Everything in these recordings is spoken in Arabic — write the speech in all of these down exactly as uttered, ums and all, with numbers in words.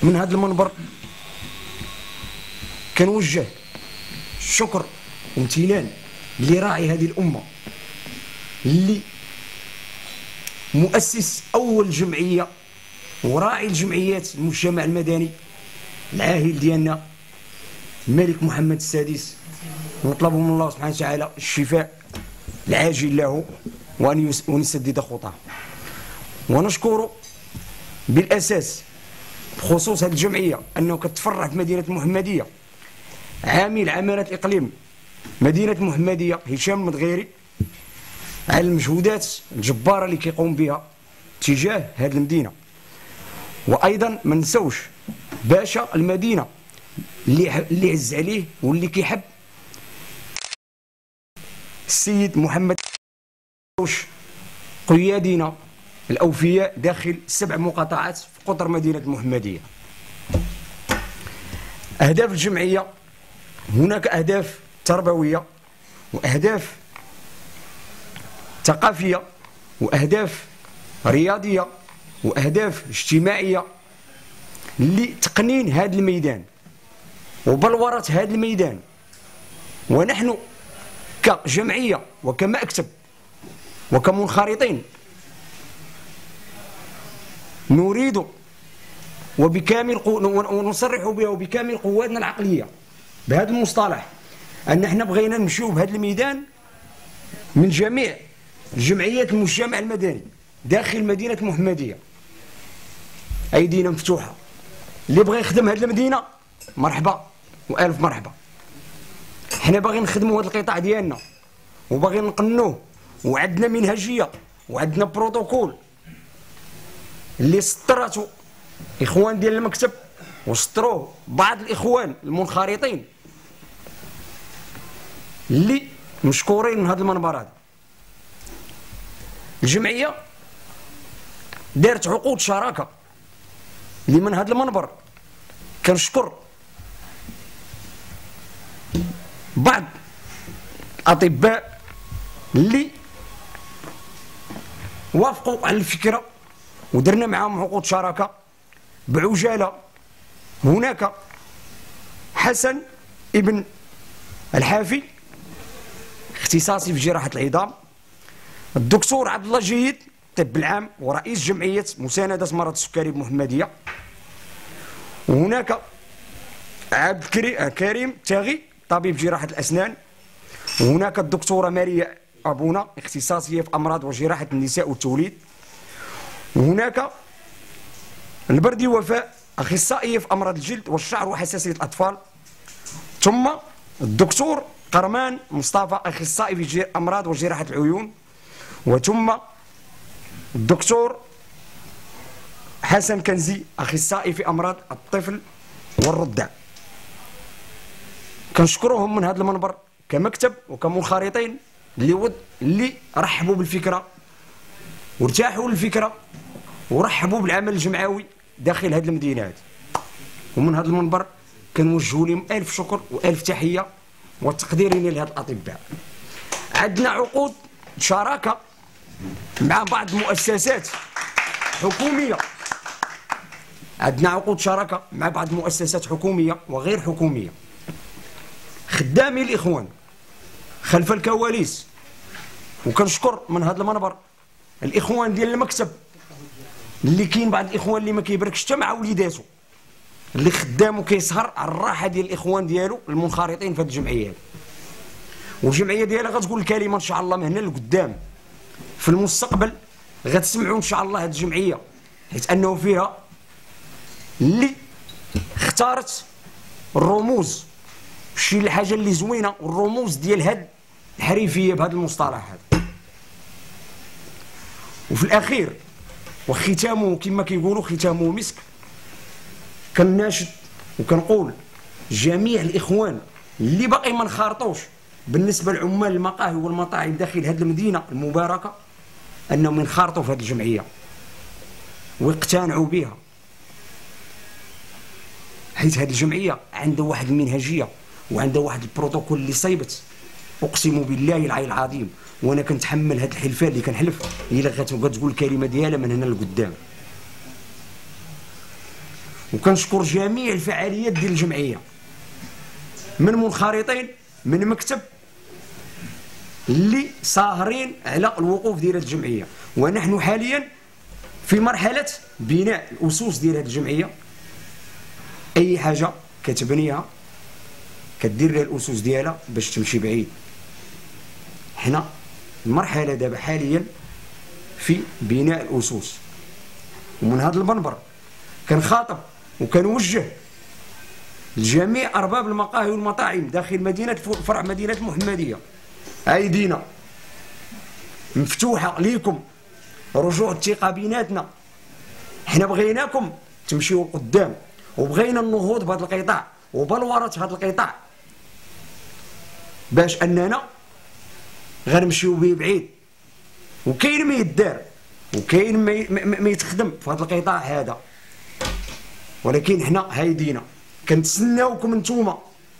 من هذا المنبر كنوجه الشكر وامتنان لراعي هذه الامه، اللي مؤسس اول جمعيه وراعي الجمعيات المجتمع المدني، العاهل ديالنا الملك محمد السادس. نطلب من الله سبحانه وتعالى الشفاء العاجل له وان يسدد خطاه. ونشكر بالاساس بخصوص هذه الجمعيه انه كتفرع في مدينه المحمديه عامل عماله الاقليم مدينه المحمديه هشام المدغيري على المجهودات الجباره اللي كيقوم بها تجاه هذه المدينه. وايضا ما نساوش باشا المدينه اللي اللي عز عليه واللي كيحب السيد محمد قيادينا الاوفياء داخل سبع مقاطعات في قطر مدينه المحمديه. اهداف الجمعيه هناك اهداف تربويه واهداف ثقافيه واهداف رياضيه واهداف اجتماعيه لتقنين هذا الميدان وبلوره هذا الميدان. ونحن كجمعيه وكمكتب وكمنخرطين نريد وبكامل قو... ونصرح بها وبكامل قواتنا العقليه بهذا المصطلح ان احنا بغينا نمشيو بهذا الميدان من جميع جمعيات المجتمع المدني داخل مدينه المحمديه. ايدينا مفتوحه، اللي بغى يخدم هذه المدينه مرحبا والف مرحبا. حنا باغيين نخدموا هذا القطاع ديالنا وباغيين نقنوه، وعندنا منهجيه وعندنا بروتوكول اللي سطرته اخوان ديال المكتب وسطروه بعض الاخوان المنخرطين اللي مشكورين من هذا المنبر هذا. الجمعيه دارت عقود شراكه اللي من هذا المنبر كنشكر بعض الاطباء اللي وافقوا على الفكره ودرنا معاهم عقود شراكه بعجاله. هناك حسن ابن الحافي اختصاصي في جراحه العظام، الدكتور عبد الله جيد الطب العام ورئيس جمعيه مسانده مرض السكري بمحمديه، وهناك عبد الكريم تاغي طبيب جراحه الاسنان، وهناك الدكتوره ماريا ابونا اختصاصيه في امراض وجراحه النساء والتوليد، وهناك البردي وفاء اخصائيه في امراض الجلد والشعر وحساسيه الاطفال، ثم الدكتور قرمان مصطفى اخصائي في امراض وجراحه العيون، وثم الدكتور حسن كنزي اخصائي في امراض الطفل والرضع. كنشكرهم من هذا المنبر كمكتب وكمنخرطين اللي ود اللي رحبوا بالفكره وارتاحوا للفكره ورحبوا بالعمل الجمعوي داخل هذه المدينه هذه. ومن هذا المنبر كنوجهوا لهم الف شكر والف تحيه وتقديرنا لهذ الاطباء. عندنا عقود شراكه مع بعض المؤسسات حكوميه، عندنا عقود شراكه مع بعض المؤسسات حكوميه وغير حكوميه. خدامي الاخوان خلف الكواليس، وكنشكر من هذا المنبر الاخوان ديال المكتب اللي كاين بعض الاخوان اللي ما كيباركش حتى مع وليداتو، اللي خدام وكيسهر على الراحه ديال الاخوان ديالو المنخرطين في هذه الجمعيه. والجمعيه ديالها غتقول الكلمه ان شاء الله من هنا لقدام في المستقبل غتسمعوا ان شاء الله هذه الجمعيه، حيت انه فيها اللي اختارت الرموز شي الحاجه اللي زوينه والرموز ديال هاد الحريفيه بهذا المصطلح هذا. وفي الاخير وختامه كما كيقولوا ختامه مسك، كناشد وكنقول جميع الاخوان اللي باقي ما انخرطوش بالنسبه لعمال المقاهي والمطاعم داخل هذه المدينه المباركه انهم ينخرطوا في هذه الجمعيه ويقتنعوا بها، حيت هذه الجمعيه عندها واحد المنهجيه وعندها واحد البروتوكول اللي صيبت. اقسم بالله العلي العظيم وانا كنتحمل هذه الحلفان اللي كنحلف هي اللي غتقول الكلمه ديالها من هنا لقدام. وكنشكر جميع الفعاليات ديال الجمعيه، من منخرطين، من مكتب، اللي ساهرين على الوقوف ديال هذه الجمعيه. ونحن حاليا في مرحله بناء الاسس ديال هذه الجمعيه. اي حاجه كتبنيها كدير لها الاسس ديالها باش تمشي بعيد. حنا المرحله دابا حاليا في بناء الاسس، ومن هذا المنبر كنخاطب وكنوجه لجميع ارباب المقاهي والمطاعم داخل مدينه فرع مدينه المحمديه، ايدينا مفتوحه ليكم، رجوع الثقه بيناتنا. حنا بغيناكم تمشيو قدام، وبغينا النهوض بهذا القطاع وبلورة هذا القطاع، باش اننا غنمشيو به بعيد. وكاين ما يدار وكاين ما يتخدم في هذا القطاع هذا، ولكن حنا هايدينا كنتسناوكم نتوما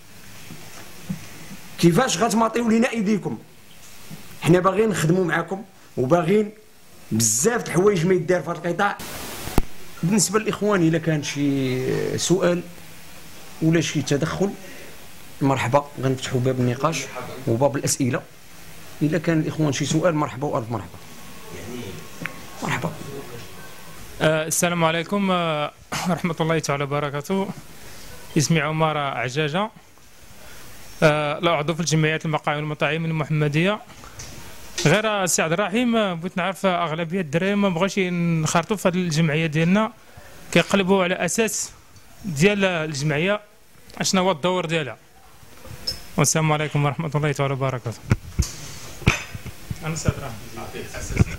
كيفاش غتماطيو لينا ايديكم. حنا باغيين نخدموا معاكم وباغيين بزاف د الحوايج ما يدار في هذا القطاع. بالنسبه للاخوان الا كان شي سؤال ولا شي تدخل مرحبا، غنفتحوا باب النقاش وباب الاسئله. الا كان الاخوان شي سؤال مرحبا والف مرحبا. مرحبا. أه السلام عليكم أه ورحمه الله تعالى وبركاته. اسمي عمر عجاجه، أه لا عضو في الجمعيات المقاهي والمطاعم المحمديه. غير السي عبد الرحيم بغيت نعرف اغلبيه الدراري ما بغاوش ينخرطوا في هذه الجمعيه ديالنا، كيقلبوا على اساس ديال الجمعيه اشنا هو الدور ديالها. والسلام عليكم ورحمه الله تعالى وبركاته. انا السي عبد الرحيم.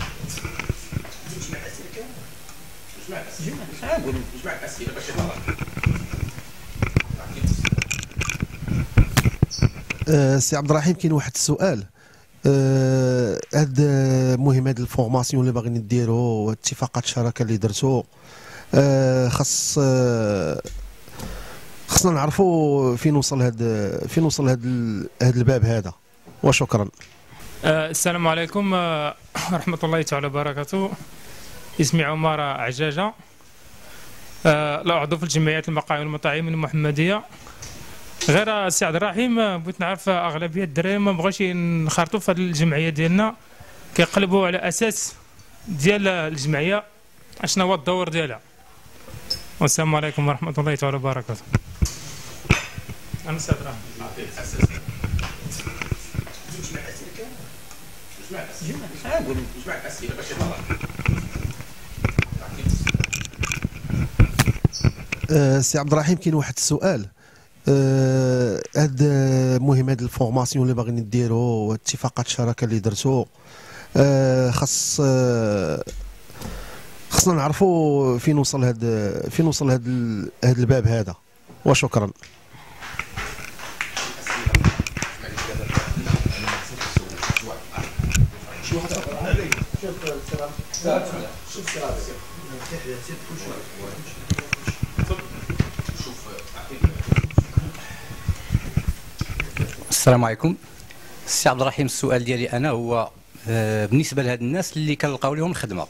السي عبد الرحيم، كاين واحد السؤال. أه هاد المهم هاد الفورماسيون اللي باغيين ديرو واتفاقات الشراكه اللي درتو، أه خاص أه خصنا نعرفوا فين وصل هاد فين وصل هاد هاد الباب هذا. وشكرا. أه السلام عليكم أه ورحمه الله تعالى وبركاته. اسمي عمر عجاجه، أه لا عضو في الجمعيات المقاهي والمطاعم المحمديه. غير السي عبد الرحيم بغيت نعرف اغلبيه الدراري ما بغاوش ينخرطوا في هذه الجمعيه ديالنا، كيقلبوا على اساس ديال الجمعيه اشنا هو الدور ديالها. والسلام عليكم ورحمه الله تعالى وبركاته. انا السي عبد الرحيم. السي عبد الرحيم، كاين واحد السؤال. أه هاد المهم هاد الفورماسيون اللي باغيين ديرو واتفاقات الشراكه اللي درتو، أه خاص أه خصنا نعرفوا فين وصل هاد فين وصل هاد هاد الباب هذا. وشكرا. السلام عليكم. السي عبد الرحيم، السؤال ديالي انا هو بالنسبه لهاد الناس اللي كنلقاو لهم الخدمه،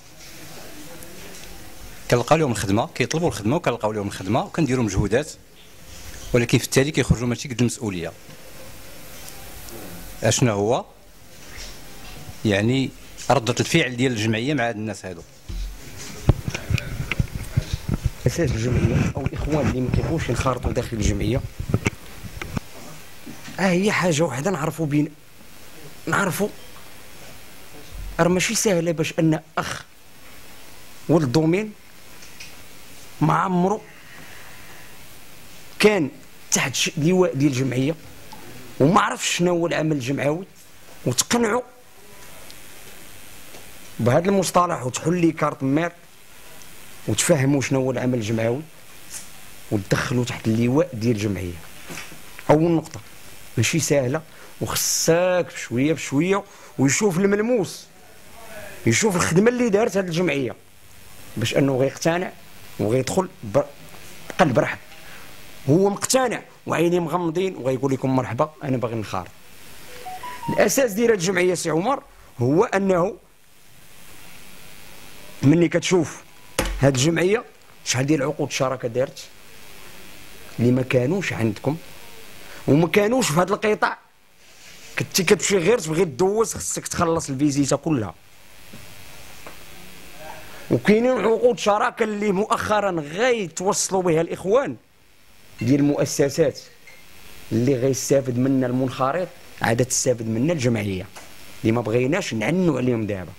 كنلقاو لهم الخدمه، كيطلبوا الخدمه وكنلقاو لهم الخدمه وكنديروا مجهودات، ولكن في التالي كيخرجوا ماشي قد المسؤوليه. اشنا هو يعني ردة الفعل ديال الجمعيه مع هاد الناس هادو؟ اساس الجمعيه او الاخوان اللي ما كيبغوش ينخرطوا داخل الجمعيه، اه هي حاجه وحده نعرفوا بين نعرفوا راه ماشي سهله باش ان اخ ولد الدومين ما عمرو كان تحت لواء ديال الجمعيه وما عرفش شنو هو العمل الجمعوي، وتقنعوا بهذا المصطلح وتحل لي كارت مير وتفهموا شنو هو العمل الجمعوي وتدخلوا تحت اللواء ديال الجمعيه. اول نقطه ماشي سهله، وخصك بشويه بشويه ويشوف الملموس، يشوف الخدمه اللي دارت هذه الجمعيه باش انه غيقتنع وغيدخل بقلب رحب. هو مقتنع وعينيه مغمضين وغيقول لكم مرحبا انا باغي نخارط. الاساس ديال هذه الجمعيه سي عمر هو انه مني كتشوف هذه الجمعيه شحال ديال عقود الشراكه دارت اللي ما كانوش عندكم وما كانوش في هذا القطاع، كنتي كتمشي غير تبغي تدوز خصك تخلص الفيزيتا كلها. وكاينين عقود شراكه اللي مؤخرا غيتوصلوا بها الاخوان ديال المؤسسات اللي غيستافد منها المنخرط عاد تستافد منها الجمعيه اللي ما بغيناش نعنوا عليهم دابا.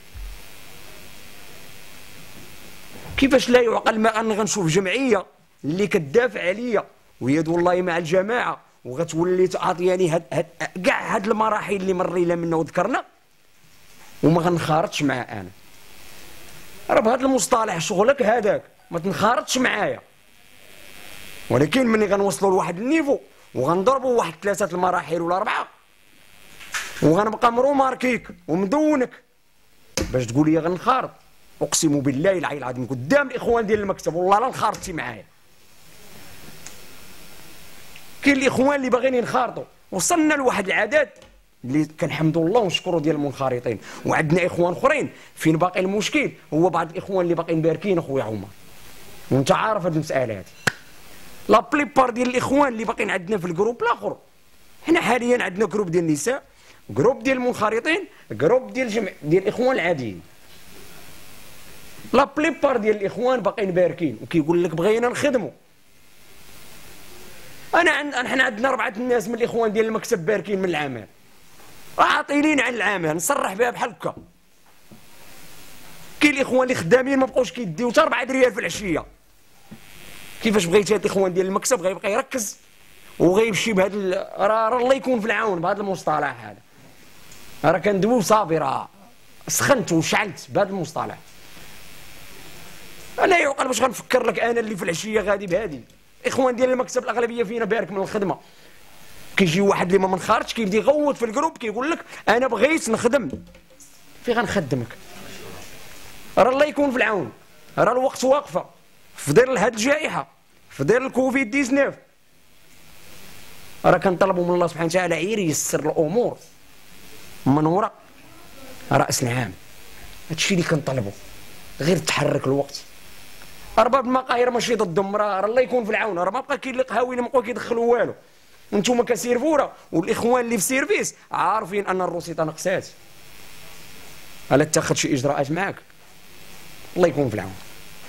كيفاش لا يعقل ما ان غنشوف جمعيه اللي كتدافع عليا ويد والله مع الجماعه وغتولي تعطيني هاد هاد كاع هاد المراحل اللي مرينا منها وذكرنا وما غنخارطش معها انا. راه بهذا المصطلح شغلك هذاك ما تنخارطش معايا، ولكن ملي غنوصلوا لواحد النيفو وغنضربوا واحد ثلاثه المراحل ولا اربعه وغنبقى مروماركيك ومدونك باش تقول لي غنخارط، اقسم بالله العلي العظيم قدام الاخوان ديال المكتب والله لا انخرطتي معايا. كاين الاخوان اللي باغيين ينخرطوا، وصلنا لواحد العدد اللي كنحمدوا الله ونشكروا ديال المنخرطين، وعندنا اخوان اخرين فين باقي المشكل هو بعض الاخوان اللي باقيين باركين اخويا عمر، وانت عارف هذه المساله هذه. لا بليبار ديال الاخوان اللي باقيين عندنا في الجروب الاخر، حنا حاليا عندنا جروب ديال النساء، جروب ديال المنخرطين، جروب ديال جمع ديال الاخوان العاديين. لا بليبار ديال الاخوان باقيين باركين وكيقول لك بغينا نخدموا. انا عند حنا عندنا اربعه الناس من الاخوان ديال المكتب باركين من العمل، عاطلين على العمل نصرح بها بحال هكا. كاين الاخوان اللي خدامين ما بقاوش كيديو حتى أربعة ريال في العشيه. كيفاش بغيتي هاد الاخوان ديال المكتب غيبقى يركز وغيمشي بهذا ال... راه الله يكون في العون بهذا المصطلح هذا. راه كندوي صافي راه سخنت وشعلت بهذا المصطلح. لا يعقل باش غنفكر لك انا اللي في العشيه غادي بهادي. اخوان ديال المكتب الاغلبيه فينا بارك من الخدمه. كيجي واحد اللي ما منخرجش كيبدا يغوت في الجروب كيقول لك انا بغيت نخدم. في غنخدمك؟ راه الله يكون في العون، راه الوقت واقفه في ظل هاد الجائحه في ظل الكوفيد تسعة عشر. راه كنطلبوا من الله سبحانه وتعالى غير ييسر الامور من وراء راس العام. هادشي اللي كنطلبوا، غير تحرك الوقت. ارباب المقاهي ماشي ضدهم، راه الله يكون في العون، راه ما بقى كاين اللي قهاوي ما بقاو كيدخلوا والو. انتم كسيرفوره والاخوان اللي في سيرفيس عارفين ان الروسيطه نقصات. الا اتخذ شي اجراءات معاك الله يكون في العون.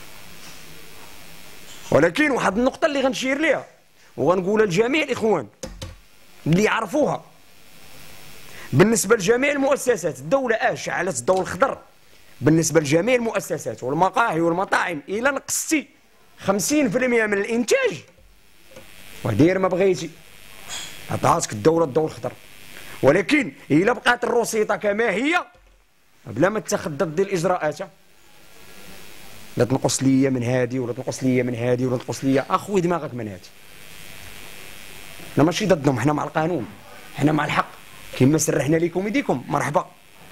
ولكن واحد النقطه اللي غنشير ليها وغنقولها لجميع الاخوان اللي يعرفوها بالنسبه لجميع المؤسسات، الدوله اه شعلت الضوء الخضر بالنسبه لجميع المؤسسات والمقاهي والمطاعم الى نقصتي خمسين بالمئة من الانتاج ودير ما بغيتي عطاتك الدوله الضوء الخضر. ولكن الا بقات الروسيطه كما هي بلا ما تاخذ ضد الاجراءات، لا تنقص ليا من هادي ولا تنقص ليا من هادي ولا تنقص ليا، اخوي دماغك من هادي. حنا ماشي ضدهم، حنا مع القانون، حنا مع الحق كما سرحنا لكم يديكم مرحبا.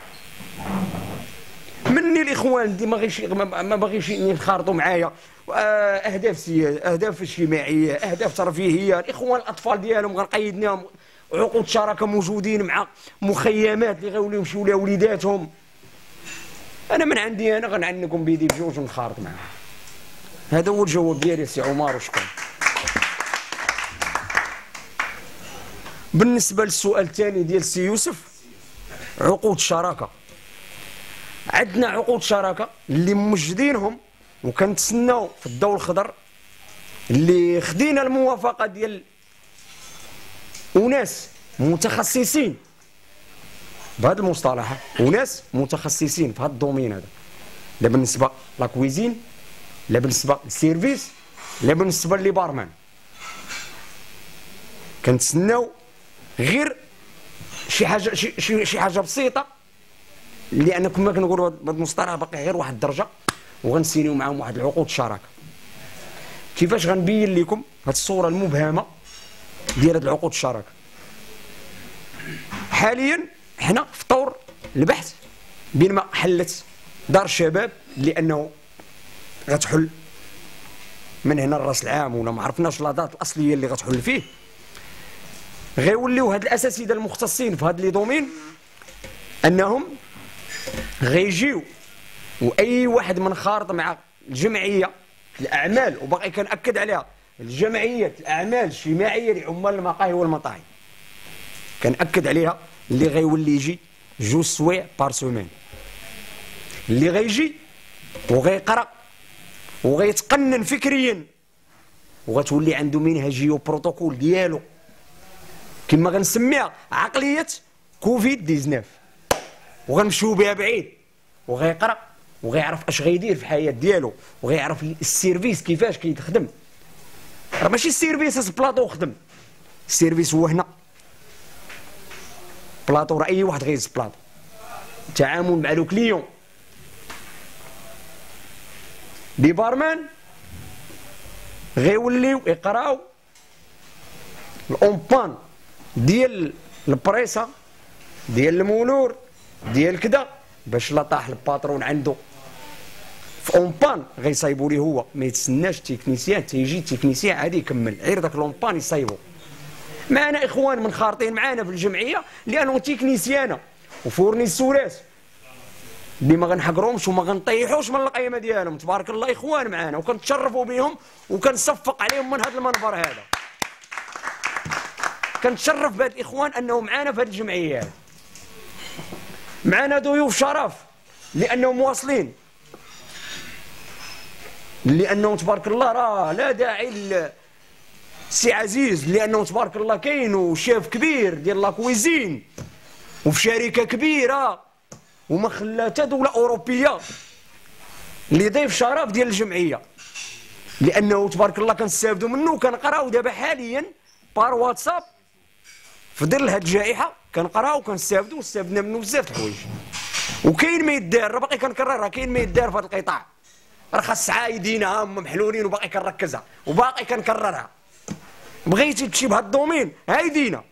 مني الاخوان دي ما غيش ما باغيش ينخرطوا معايا اهداف سياسيه، اهداف اجتماعيه، اهداف ترفيهيه. الاخوان الاطفال ديالهم غنقيدناهم عقود شراكه موجودين مع مخيمات اللي غيوليو يمشيو لها وليداتهم. انا من عندي انا غنعنكم بيدي بجوج ونخارط معاهم. هذا هو الجواب ديالي سي عمر وشكرا. بالنسبه للسؤال الثاني ديال سي يوسف، عقود الشراكه، عندنا عقود شراكه اللي موجدينهم وكنتسناو في الضوء الخضر اللي خدينا الموافقه ديال وناس متخصصين بهذا المصطلح، وناس متخصصين في هذا الدومين هذا، لا بالنسبه لاكويزين لا بالنسبه للسيرفيس لا بالنسبه لي بارمان. كنتسناو غير شي حاجه شي شي حاجه بسيطه، لان كما كنقولوا هذا المصطلح باقي غير واحد الدرجه وغنسينيو معاهم واحد العقود شراكه. كيفاش غنبين لكم هذه الصوره المبهمه ديال هذه العقود الشراكه؟ حاليا حنا في طور البحث بين ما حلت دار الشباب لانه غتحل من هنا لراس العام ولا ما عرفناش لا دات الاصليه اللي غتحل فيه. غيوليو هاد الاساتذه المختصين في هاد لي دومين انهم غيجيو واي واحد من خارط مع الجمعيه الاعمال، وباقي كنأكد عليها، الجمعيه الاعمال الاجتماعيه لعمال المقاهي والمطاعم كنأكد عليها، اللي غيولي يجي جوج سوايع بار سومين، اللي غيجي وغيقرا وغيتقنن فكريا وغتولي عنده منهجيه وبروتوكول ديالو كما غنسميها عقليه كوفيد تسعطاش، وغنمشيو بها بعيد، وغيقرا وغيعرف اش غيدير في الحياه ديالو، وغيعرف السيرفيس كيفاش كيتخدم. راه ماشي السيرفيس بلاطو خدم، السيرفيس هو هنا بلاطو، راه اي واحد غيهز بلاطو، التعامل مع لو كليون. لي بارمان غيوليو يقراو الاومبان ديال البريسه ديال المولور ديال كذا، باش لا طاح الباترون عنده في اونبان غيصايبوا ليه هو، ما يتسناش التكنيسيان تيجي التكنيسيان عادي يكمل، غير داك لومبان يصايبوا. معنا اخوان منخرطين معنا في الجمعيه لانهم تكنيسيانه وفورنيسورات اللي ما غنحقروهمش وما غنطيحوش من القيمه ديالهم، تبارك الله اخوان معنا وكنتشرفوا بهم وكنصفق عليهم من هذا المنبر هذا. كنتشرف بهاد الاخوان انهم معنا في هذه الجمعيه. معنا ضيوف شرف لانهم واصلين، لانه تبارك الله راه لا داعي سي عزيز، لانه تبارك الله كاين وشيف كبير ديال لاكويزين وفي شركه كبيره وما خلا حتى دوله اوروبيه اللي ضيف شرف ديال الجمعيه، لانه تبارك الله كنستافدوا منه وكنقراو دابا حاليا بار واتساب في ظل هاد الجائحه، كنقراو وكنستافدوا واستافدنا منه بزاف د الحوايج. وكاين ما يدار، راه باقي كنكررها، كاين ما يدار في هذا القطاع، راه خاص عايدين هما محلولين وباقي كنركزها وباقي كنكررها. بغيتي تمشي بهذا الدومين عايدينا،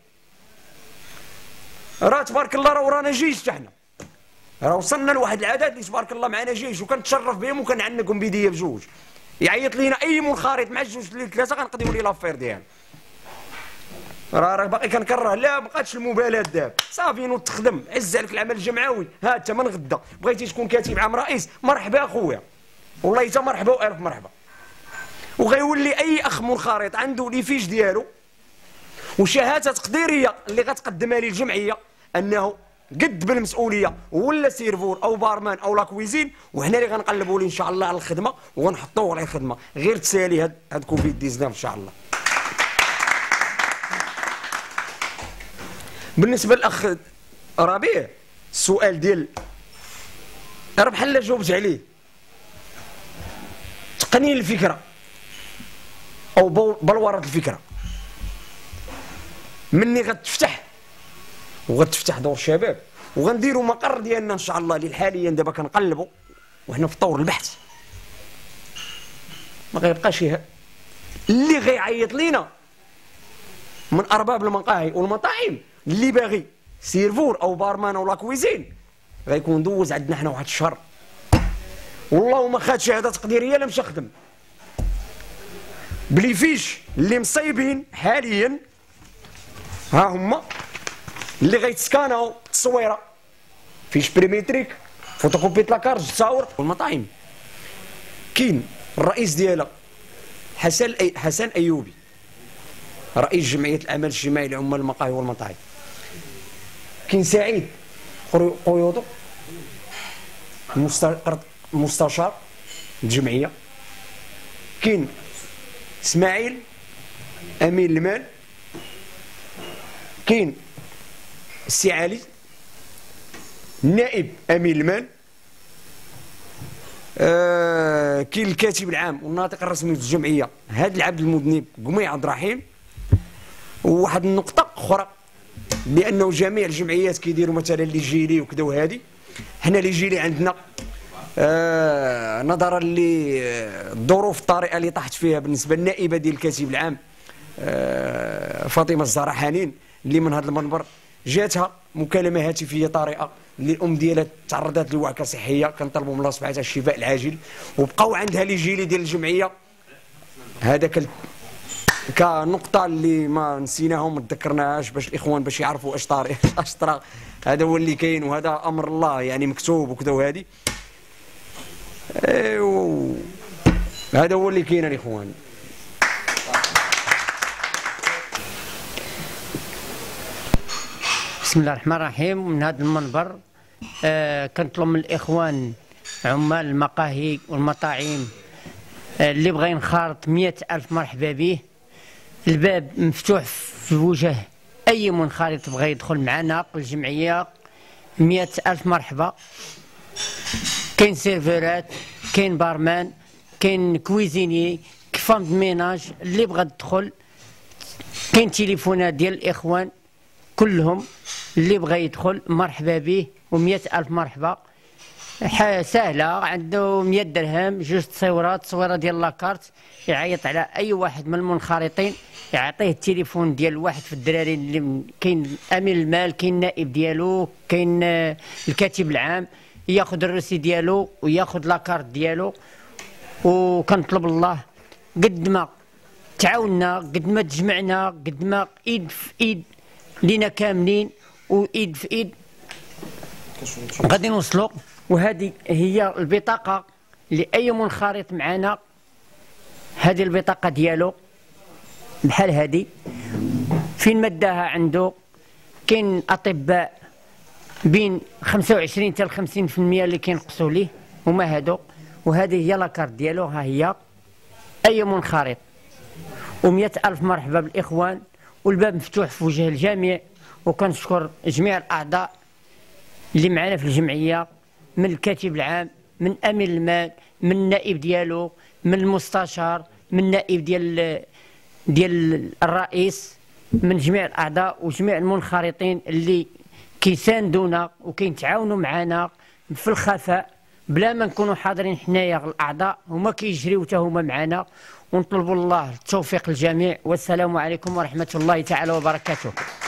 راه تبارك الله راه ورانا جيش حنا، راه وصلنا لواحد العدد اللي تبارك الله معنا جيش وكنتشرف بهم وكنعنقهم بيديه بجوج. يعيط لينا اي منخرط مع جوج اللي ثلاثه كنقضيو ليه لافير ديالنا. راه راه باقي كنكرر، لا مابقاتش المبالاه دابا، صافي نوض تخدم، عز عليك العمل الجمعوي، ها انت من غدا بغيتي تكون كاتب عام رئيس مرحبا اخويا، والله حتى مرحبا والف مرحبا. وغيولي اي اخ منخرط عنده لي فيش ديالو وشهاده تقديريه اللي غتقدمها ليه الجمعيه انه قد بالمسؤوليه ولا سيرفور او بارمان او لاكويزين، وحنا اللي غنقلبوا ليه ان شاء الله على الخدمه وغنحطوه على الخدمه، غير تسالي هاد هاد كوفيد تسعطاش ان شاء الله. بالنسبه للاخ ربيع السؤال ديال راه بحال جاوبت عليه، تقنين الفكره او بلوره الفكره مني غتفتح وغتفتح دور الشباب وغنديروا مقر ديالنا ان شاء الله اللي حاليا دابا كنقلبوا وحنا في طور البحث. ما غيبقاش اللي غيعيط لينا من ارباب المقاهي والمطاعم اللي باغي سيرفور او بارمان او لاكويزين غيكون دوز عندنا حنا واحد الشهر، والله ما خد شهاده تقديريه لا مشى خدم بلي فيش اللي مصايبين حاليا، ها هما اللي غيتسكاناو التصويره فيش بريميتريك فوتوكوبي لاكارت تصاور. والمطاعم كاين الرئيس ديالها حسن أي حسن ايوبي، رئيس جمعيه الاعمال الاجتماعي لعمال المقاهي والمطاعم. كاين سعيد قيوطو مستشار الجمعيه. كاين اسماعيل امين المال. كاين السي علي نائب امين المال. آه كاين الكاتب العام والناطق الرسمي للجمعيه هاد العبد المذنب قميع عبد الرحيم. وواحد النقطه اخرى، لانه جميع الجمعيات كيديروا مثلا لي جيلي وكذا، وهذه حنا لي جيلي عندنا آه نظرا للظروف الطارئه اللي طاحت فيها بالنسبه للنائبه ديال الكاتب العام آه فاطمه الزهراء حنين، اللي من هذا المنبر جاتها مكالمه هاتفيه طارئه اللي الام ديالها تعرضت لوعكه صحيه، كنطلبوا من الله سبحانه وتعالى الشفاء العاجل، وبقاو عندها لي جيلي ديال الجمعيه. هذاك كنقطه اللي ما نسيناهم ما تذكرناهاش باش الاخوان باش يعرفوا اش طارئ اش طرا، هذا هو اللي كاين وهذا امر الله يعني مكتوب وكذا. وهذه هذا هو اللي كاين الاخوان. بسم الله الرحمن الرحيم. من هذا المنبر آه كنطلب من الاخوان عمال المقاهي والمطاعم آه اللي بغى ينخرط مئة ألف مرحبا به. الباب مفتوح في وجه اي منخرط بغى يدخل معنا الجمعيه. مئة ألف مرحبا. كاين سيرفرات، كاين بارمان، كاين كويزيني، كفام د ميناج اللي بغى يدخل. كاين تليفونات ديال الاخوان كلهم اللي بغى يدخل مرحبا به. ومئة ألف مرحبا. سهله، عنده مئة درهم، جوج تصويرات، تصويره ديال لاكارت. يعيط على اي واحد من المنخرطين، يعطيه التليفون ديال واحد في الدراري اللي كاين امين المال، كاين النائب ديالو، كاين الكاتب العام، ياخذ الرسي ديالو وياخذ لاكارت ديالو. وكنطلب الله قد ما تعاوننا، قد ما تجمعنا، قد ما ايد في ايد لينا كاملين وايد في ايد غادي نوصلوا. وهذه هي البطاقه لاي منخرط معنا. هذه البطاقه ديالو بحال هذه، فين ما داها عنده. كاين اطباء بين خمسة وعشرين حتى خمسين بالمئة اللي كينقصوا ليه، هما هادو. وهذه هي لاكارت ديالو، ها هي اي منخرط. ومئة ألف مرحبا بالاخوان، والباب مفتوح في وجه الجميع. وكنشكر جميع الاعضاء اللي معنا في الجمعيه، من الكاتب العام، من امين المال، من النائب ديالو، من المستشار، من النائب ديال ديال الرئيس، من جميع الاعضاء وجميع المنخرطين اللي كيساندونا وكيتعاونوا معنا في الخفاء بلا ما نكونوا حاضرين حنايا الاعضاء. هما كيجريو حتى هما معنا. ونطلبوا الله التوفيق للجميع. والسلام عليكم ورحمه الله تعالى وبركاته.